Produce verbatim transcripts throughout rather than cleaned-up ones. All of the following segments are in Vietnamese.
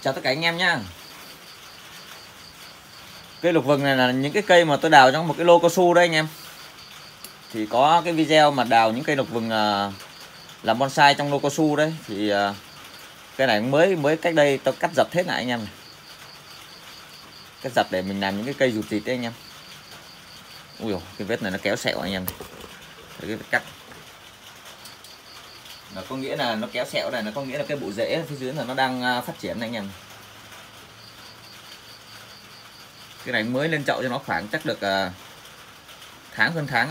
chào tất cả anh em nhá. Cây lục vừng này là những cái cây mà tôi đào trong một cái lô cao su đấy anh em. Thì có cái video mà đào những cây lục vừng uh, làm bonsai trong lô cao su đấy. Thì uh, cái này mới mới cách đây tôi cắt dập hết lại anh em này. Cắt dập để mình làm những cái cây rụt rịt đấy anh em. Ui dồi, cái vết này nó kéo sẹo anh em này. Đấy, cái vết cắt nó có nghĩa là nó kéo sẹo này, nó có nghĩa là cái bộ rễ phía dưới là nó đang phát triển này anh em. Cái này mới lên chậu cho nó khoảng chắc được uh, tháng hơn tháng.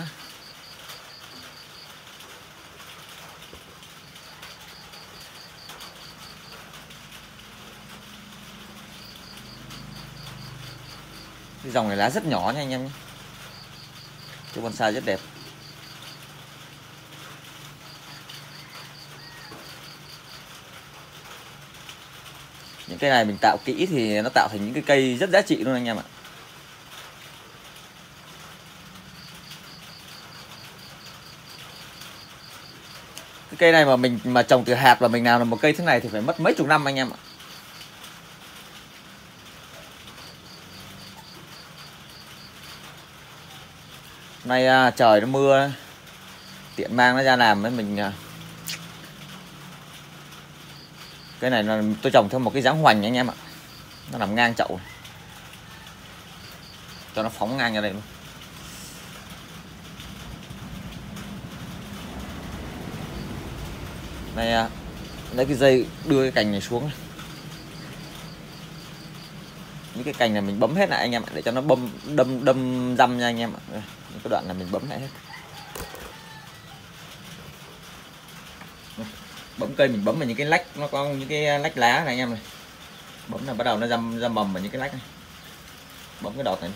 Cái dòng này lá rất nhỏ nha anh em nhé. Cái bonsai rất đẹp. Những cây này mình tạo kỹ thì nó tạo thành những cái cây rất giá trị luôn anh em ạ. Cái cây này mà mình mà trồng từ hạt và mình làm được một cây thế này thì phải mất mấy chục năm anh em ạ. Nay à, trời nó mưa, tiện mang nó ra làm với mình. À, cái này là tôi trồng theo một cái dáng hoành anh em ạ. Nó nằm ngang chậu, cho nó phóng ngang ra đây luôn. Này à, lấy cái dây đưa cái cành này xuống này. Những cái cành này mình bấm hết lại anh em ạ, để cho nó bâm đâm đâm răm nha anh em ạ. Đây, những cái đoạn này mình bấm lại hết. Bấm cây mình bấm vào những cái lách, nó có những cái lách lá này anh em này. Bấm là bắt đầu nó răm răm mầm vào những cái lách này. Bấm cái đọt này.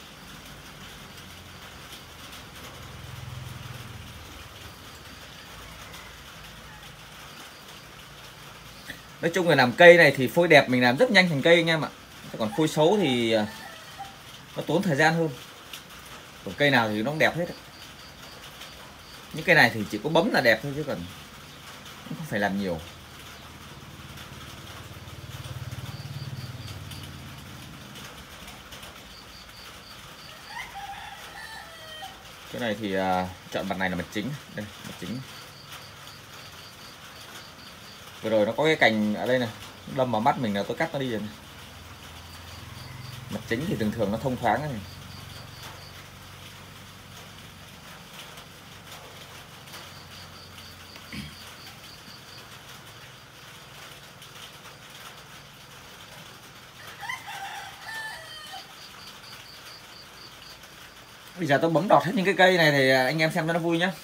Nói chung là làm cây này thì phôi đẹp mình làm rất nhanh thành cây anh em ạ. Còn phôi xấu thì nó tốn thời gian hơn. Còn cây nào thì nó cũng đẹp hết. Những cây này thì chỉ có bấm là đẹp thôi chứ còn không phải làm nhiều. Cái này thì uh, chọn mặt này là mặt chính. Đây, mặt chính. Vừa rồi nó có cái cành ở đây này, đâm vào mắt mình là tôi cắt nó đi rồi này. Mặt chính thì thường thường nó thông thoáng này. Bây giờ tôi bấm đọt hết những cái cây này thì anh em xem cho nó vui nhé.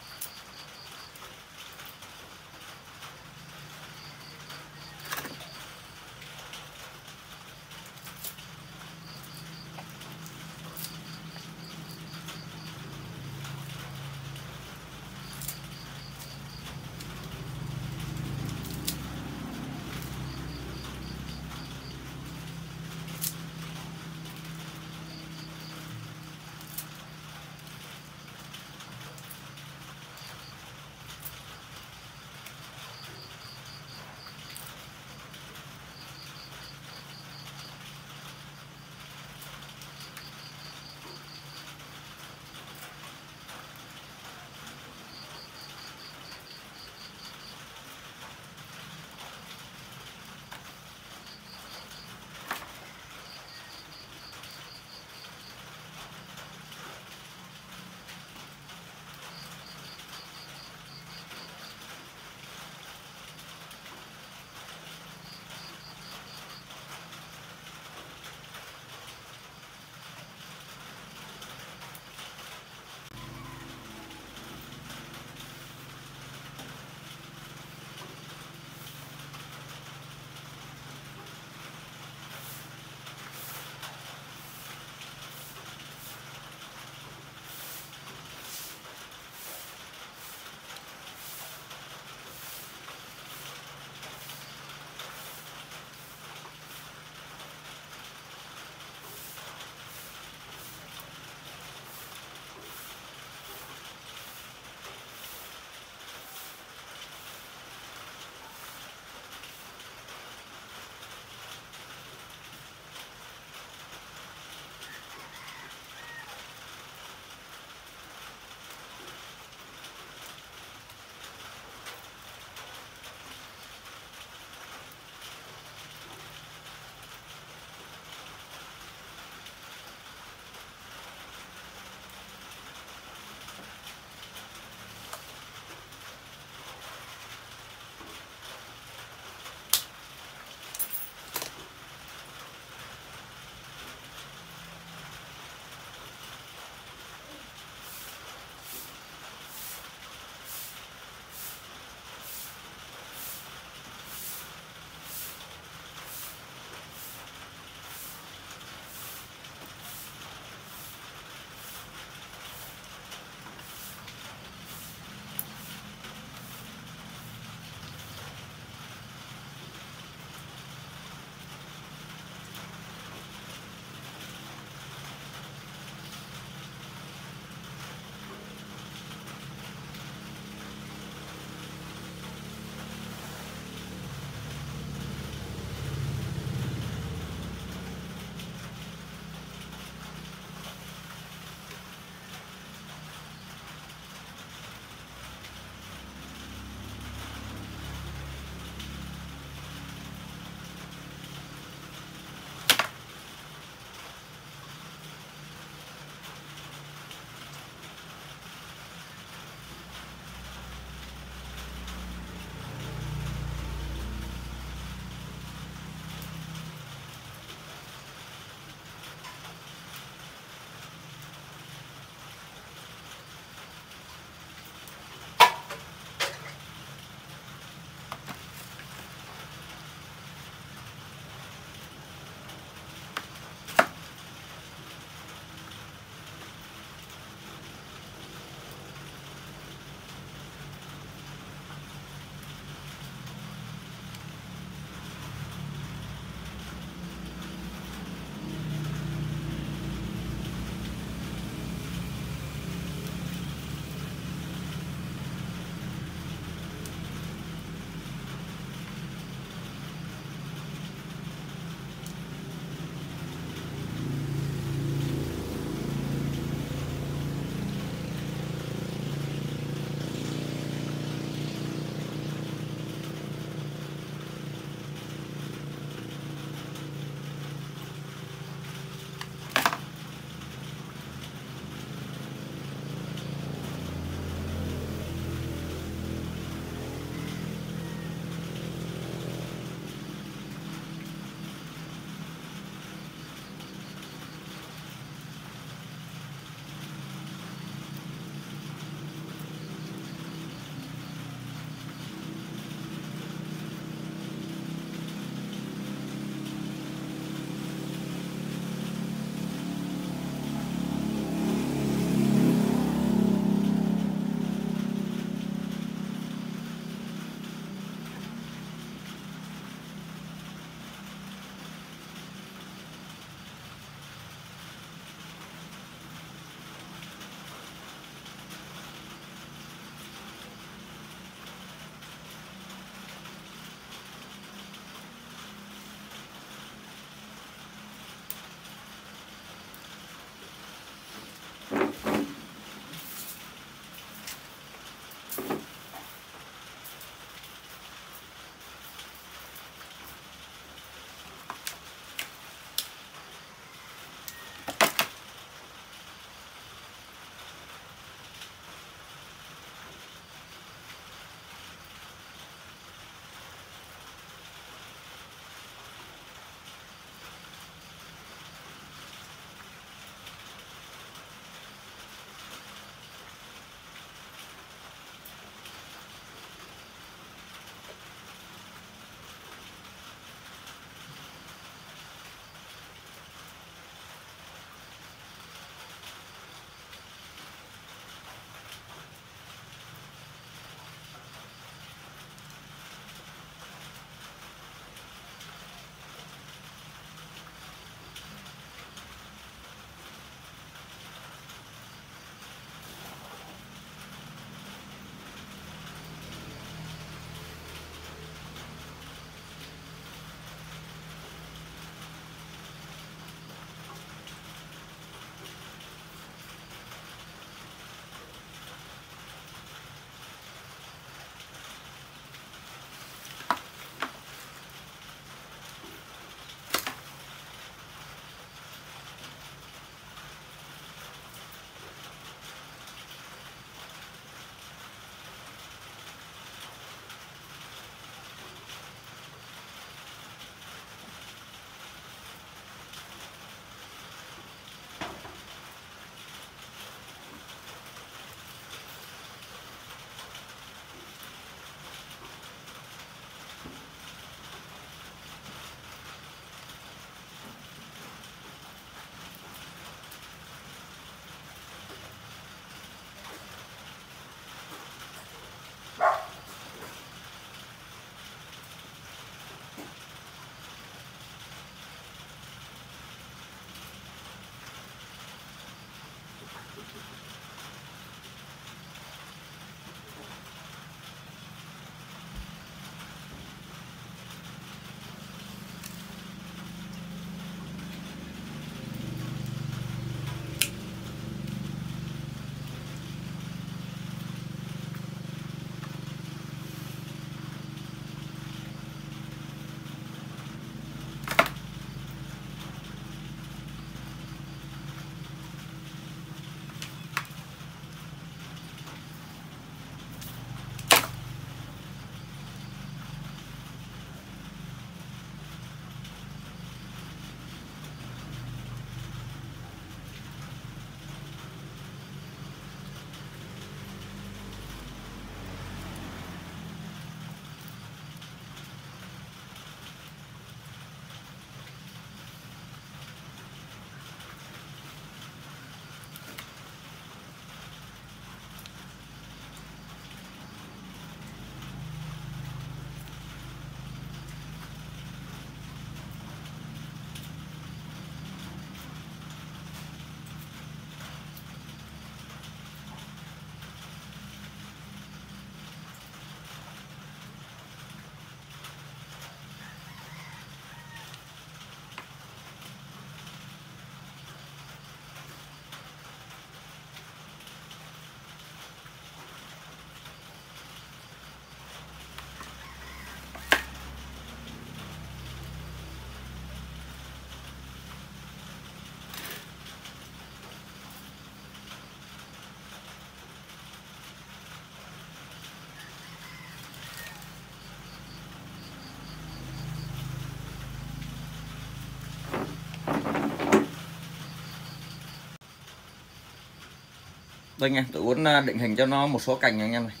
Đây anh em, tôi muốn định hình cho nó một số cành anh em này.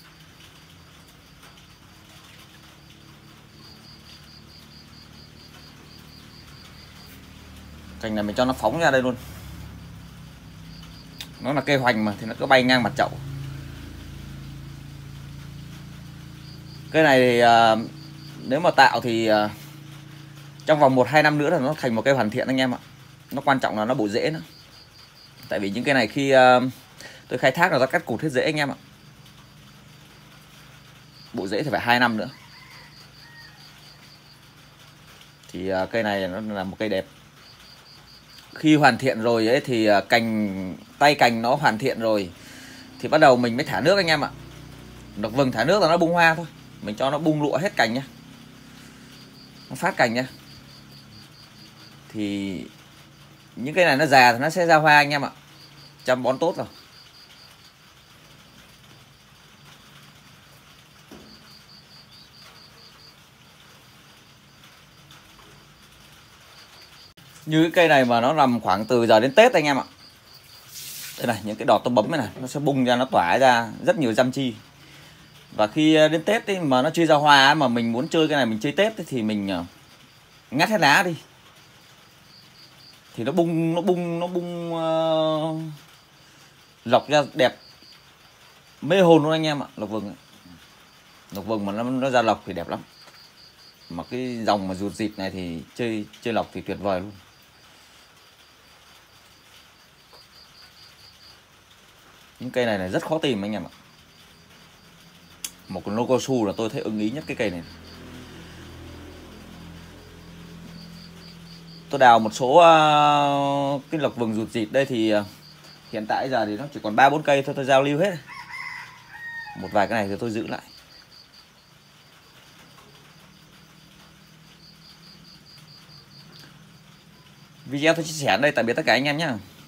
Cành này mình cho nó phóng ra đây luôn. Nó là cây hoành mà thì nó cứ bay ngang mặt chậu. Cái này thì uh, nếu mà tạo thì uh, trong vòng một hai năm nữa là nó thành một cây hoàn thiện anh em ạ. Nó quan trọng là nó bổ rễ nữa. Tại vì những cái này khi uh, tôi khai thác là nó cắt cụt hết rễ anh em ạ. Bộ rễ thì phải hai năm nữa. Thì uh, cây này nó là một cây đẹp. Khi hoàn thiện rồi ấy thì uh, cành tay cành nó hoàn thiện rồi thì bắt đầu mình mới thả nước anh em ạ. Độc vừng thả nước là nó bung hoa thôi. Mình cho nó bung lụa hết cành nhá. Nó phát cành nhá. Thì những cây này nó già thì nó sẽ ra hoa anh em ạ. Chăm bón tốt rồi. Như cái cây này mà nó nằm khoảng từ giờ đến Tết anh em ạ. Đây này, những cái đọt tôi bấm này, này nó sẽ bung ra, nó tỏa ra rất nhiều răm chi. Và khi đến Tết ấy, mà nó chưa ra hoa mà mình muốn chơi cái này, mình chơi Tết ấy, thì mình ngắt hết lá đi. Thì nó bung nó bung nó bung uh, lọc ra đẹp mê hồn luôn anh em ạ. Lộc vừng ấy. Lộc vừng mà nó, nó ra lọc thì đẹp lắm. Mà cái dòng mà ruột dịt này thì chơi chơi lọc thì tuyệt vời luôn. Những cây này này rất khó tìm anh em ạ. Một con lô cao su là tôi thấy ưng ý nhất cái cây này. Tôi đào một số uh, cái lộc vừng ruột dịt đây thì uh, hiện tại giờ thì nó chỉ còn ba bốn cây thôi, tôi giao lưu hết. Một vài cái này thì tôi giữ lại. Video tôi chia sẻ ở đây, tạm biệt tất cả anh em nhé.